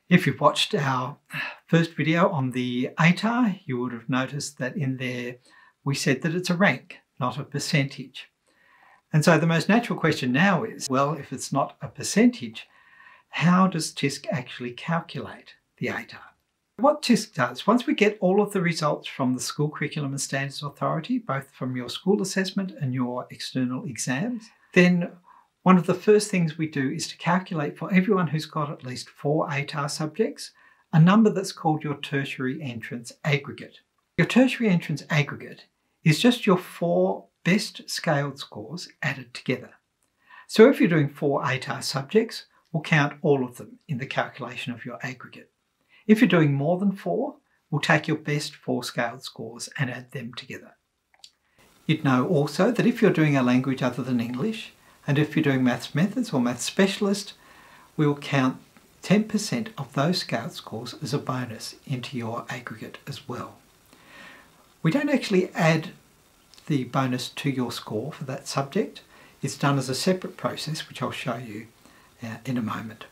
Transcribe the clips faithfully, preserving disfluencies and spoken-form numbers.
If you've watched our first video on the A T A R, you would have noticed that in there we said that it's a rank, not a percentage. And so the most natural question now is, well, if it's not a percentage, how does T I S C actually calculate the A T A R? What T I S C does, once we get all of the results from the School Curriculum and Standards Authority, both from your school assessment and your external exams, then one of the first things we do is to calculate for everyone who's got at least four A T A R subjects, a number that's called your tertiary entrance aggregate. Your tertiary entrance aggregate is just your four best scaled scores added together. So if you're doing four A T A R subjects, we'll count all of them in the calculation of your aggregate. If you're doing more than four, we'll take your best four scaled scores and add them together. You'd know also that if you're doing a language other than English, and if you're doing Maths Methods or Maths Specialist, we'll count ten percent of those scaled scores as a bonus into your aggregate as well. We don't actually add the bonus to your score for that subject. It's done as a separate process, which I'll show you uh, in a moment.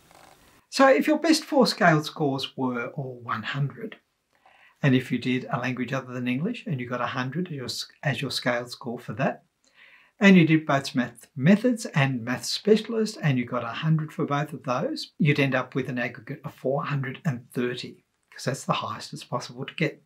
So if your best four scaled scores were all one hundred, and if you did a language other than English and you got one hundred as your, as your scaled score for that, and you did both Maths Methods and Maths Specialist and you got one hundred for both of those, you'd end up with an aggregate of four hundred thirty, because that's the highest it's possible to get.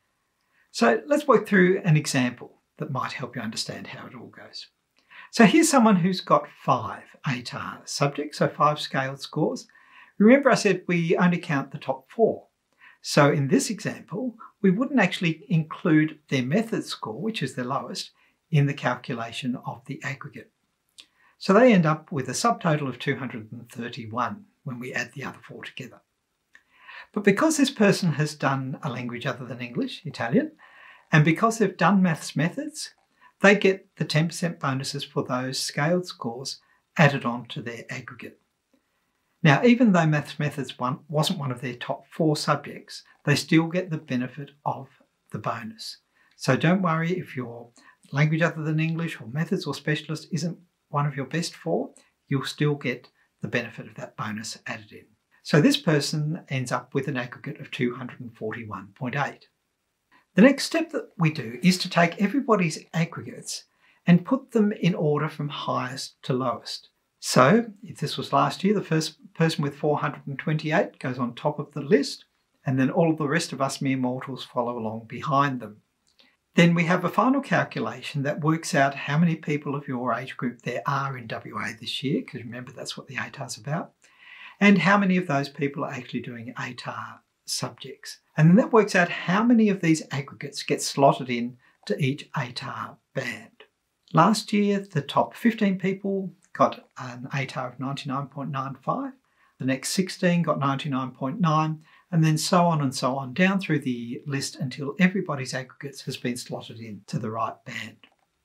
So let's work through an example that might help you understand how it all goes. So here's someone who's got five A T A R subjects, so five scaled scores. Remember I said we only count the top four. So in this example, we wouldn't actually include their method score, which is their lowest, in the calculation of the aggregate. So they end up with a subtotal of two hundred thirty-one when we add the other four together. But because this person has done a language other than English, Italian, and because they've done Maths Methods, they get the ten percent bonuses for those scaled scores added on to their aggregate. Now, even though Maths Methods one wasn't one of their top four subjects, they still get the benefit of the bonus. So don't worry if your language other than English or Methods or Specialist isn't one of your best four, you'll still get the benefit of that bonus added in. So this person ends up with an aggregate of two hundred forty-one point eight. The next step that we do is to take everybody's aggregates and put them in order from highest to lowest. So if this was last year, the first person with four hundred twenty-eight goes on top of the list, and then all of the rest of us mere mortals follow along behind them. Then we have a final calculation that works out how many people of your age group there are in W A this year, because remember that's what the A T A R is about, and how many of those people are actually doing A T A R subjects. And then that works out how many of these aggregates get slotted in to each A T A R band. Last year, the top fifteen people got an A T A R of ninety-nine point nine five, the next sixteen got ninety-nine point nine, and then so on and so on down through the list until everybody's aggregates has been slotted in to the right band.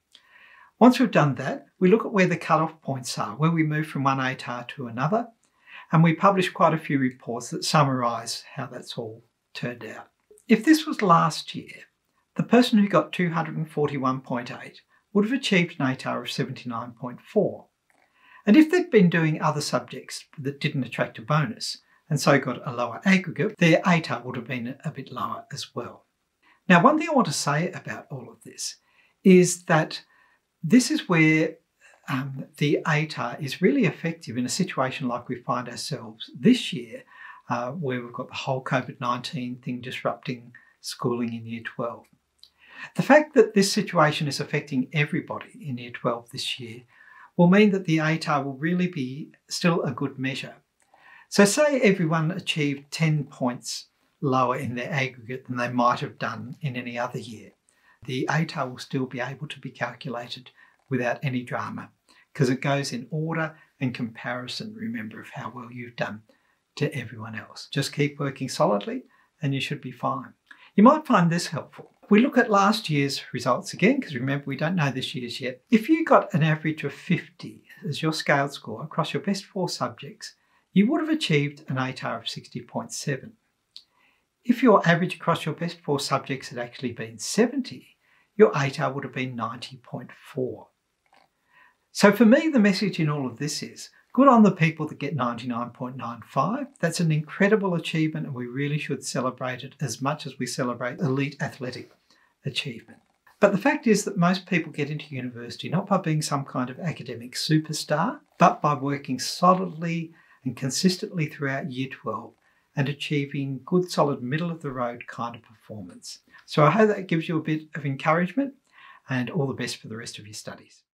Once we've done that, we look at where the cut-off points are, where we move from one A T A R to another, and we publish quite a few reports that summarise how that's all turned out. If this was last year, the person who got two hundred forty-one point eight would have achieved an A T A R of seventy-nine point four. And if they'd been doing other subjects that didn't attract a bonus, and so got a lower aggregate, their A T A R would have been a bit lower as well. Now, one thing I want to say about all of this is that this is where um, the A T A R is really effective in a situation like we find ourselves this year, uh, where we've got the whole COVID nineteen thing disrupting schooling in Year twelve. The fact that this situation is affecting everybody in Year twelve this year will mean that the A T A R will really be still a good measure. So say everyone achieved ten points lower in their aggregate than they might have done in any other year. The A T A R will still be able to be calculated without any drama, because it goes in order and comparison, remember, of how well you've done to everyone else. Just keep working solidly and you should be fine. You might find this helpful. We look at last year's results again, because remember we don't know this year's yet. If you got an average of fifty as your scaled score across your best four subjects, you would have achieved an A T A R of sixty point seven. If your average across your best four subjects had actually been seventy, your A T A R would have been ninety point four. So for me, the message in all of this is Good on the people that get ninety-nine point nine five. That's an incredible achievement, and we really should celebrate it as much as we celebrate elite athletic achievement. But the fact is that most people get into university not by being some kind of academic superstar, but by working solidly and consistently throughout year twelve and achieving good, solid, middle of the road kind of performance. So I hope that gives you a bit of encouragement, and all the best for the rest of your studies.